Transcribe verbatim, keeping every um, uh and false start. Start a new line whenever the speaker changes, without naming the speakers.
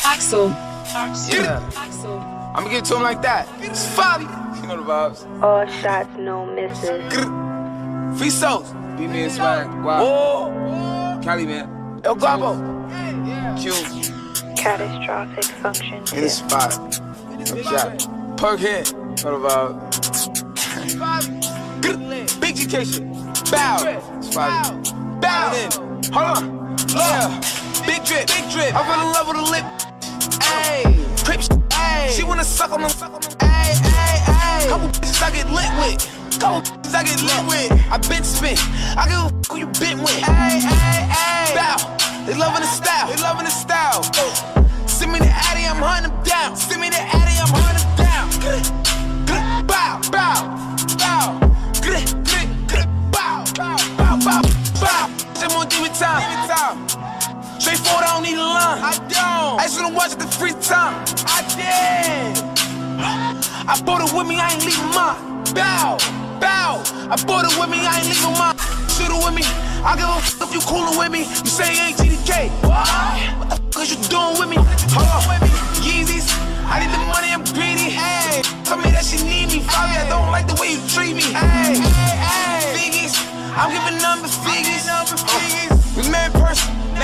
Axel.
Yeah.
Axel.
I'm gonna give it to him like that. It's Fabi. You know the vibes.
All shots, no misses.
Free souls. Beat me and swag. Wow. Oh. Cali, man. El Guapo. Q.
Catastrophic function.
In the spot. No shot. Perk hit. Know the vibes. Big G K shit. Bow. It's Fabi. Bow. In. Hold on. Yeah. Big drip. Big drip. I fell in love with a lip. Ayy. Crip shit. Ayy. She wanna suck on them. Ayy, ayy, ayy. Couple bitches I get lit with. Couple bitches I get lit with. I been spin. I give a f who you been with. Ayy, ayy, ayy. Bow. They loving the style. They loving the style. Send me the Addy, I'm hunting them down. Send me the Addy, I'm hunting them down. Bow, bow, bow. Bow, bow, bow, bow, bow. Just more demon time. Demon time. Straightforward, I don't need a line. I don't. I just wanna watch it the free time. I did. I bought it with me, I ain't leaving mine. Bow, bow. I bought it with me, I ain't leaving mine. Shoot it with me. I give a f if you coolin' with me. You say you ain't G D K. What the f is you doing with me? Hold on. Yeezys. I need the money, I'm greedy. Hey, tell me that she need me. Fabi, I don't like the way you treat me. Hey, hey, hey. Figgies. I'm giving number figgies. Uh, we met in person.